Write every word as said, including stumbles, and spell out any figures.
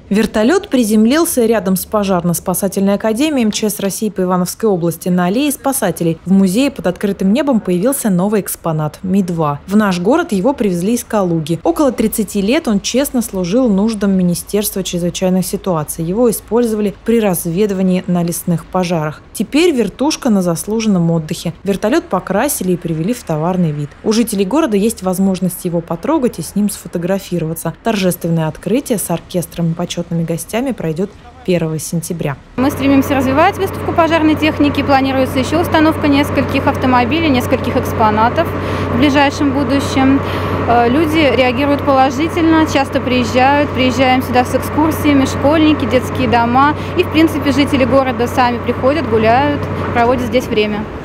Вертолет приземлился рядом с пожарно-спасательной академией эм че эс России по Ивановской области на аллее спасателей. В музее под открытым небом появился новый экспонат – Ми два. В наш город его привезли из Калуги. Около тридцати лет он честно служил нуждам Министерства чрезвычайных ситуаций. Его использовали при разведывании на лесных пожарах. Теперь вертушка на заслуженном отдыхе. Вертолет покрасили и привели в товарный вид. У жителей города есть возможность его потрогать и с ним сфотографироваться. Торжественное открытие с оркестром и почетными гостями пройдет первого сентября. Мы стремимся развивать выставку пожарной техники. Планируется еще установка нескольких автомобилей, нескольких экспонатов в ближайшем будущем. Люди реагируют положительно, часто приезжают. Приезжаем сюда с экскурсиями, школьники, детские дома. И, в принципе, жители города сами приходят, гуляют, проводят здесь время.